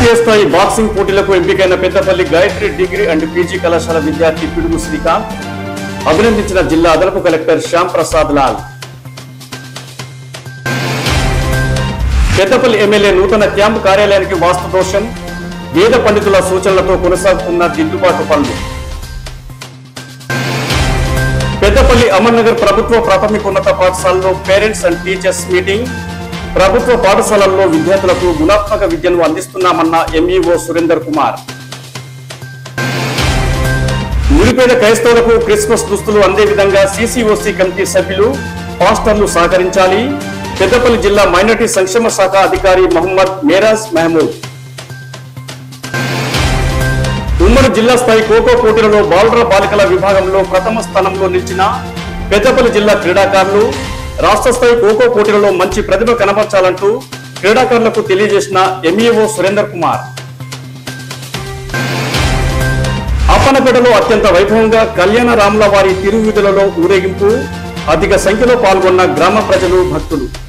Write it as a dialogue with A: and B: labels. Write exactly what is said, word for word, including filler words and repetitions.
A: జాతీయ స్థాయి బాక్సింగ్ పోటీలకు ఎంపికైన Peddapalli Gayatri degree and PG కళాశాల విద్యార్థి పిడుగు శ్రీకాంత్ అభినందించిన జిల్లా అదనపు కలెక్టర్ శ్యామ్ ప్రసాద్ లాల్. పెద్దపల్లి ఎమ్మెల్యే నూతన క్యాంపు కార్యాలయానికి వాస్తు దోషం, వేద పండితుల సూచనలతో కొనసాగుతున్న దిద్దుబాటు పనులు. పెద్దపల్లి అమర్నగర్ ప్రభుత్వ ప్రాథమికోన్నత పాఠశాలలో పేరెంట్స్ అండ్ టీచర్స్ మీటింగ్. ప్రభుత్వ పాఠశాలల్లో విద్యార్థులకు గుణాత్మక విద్యను అందిస్తున్నామన్న ఎంఈఓ సురేందర్ కుమార్. నిరుపేద క్రైస్తవులకు క్రిస్మస్ దుస్తులు అందే విధంగా సిసిఓసి కమిటీ సభ్యులు, పాస్టర్లు సహకరించాలి. పెద్దపల్లి జిల్లా మైనారిటీ సంక్షేమ శాఖ అధికారి మహమ్మద్ మేరాజ్ మహమూద్. ఉమ్మడి జిల్లా స్థాయి ఖోఖో పోటీలలో బాలుర బాలికల విభాగంలో ప్రథమ స్థానంలో నిలిచిన పెద్దపల్లి జిల్లా క్రీడాకారులు రాష్ట్ర స్థాయి ఖోఖో పోటీలలో మంచి ప్రతిభ కనబర్చాలంటూ క్రీడాకారులకు తెలియజేసిన ఎంఈఓ సురేందర్ కుమార్. అప్పనపేటలో అత్యంత వైభవంగా కళ్యాణ రాముల వారి తిరువీధులలో ఊరేగింపు. అధిక సంఖ్యలో పాల్గొన్న గ్రామ ప్రజలు, భక్తులు.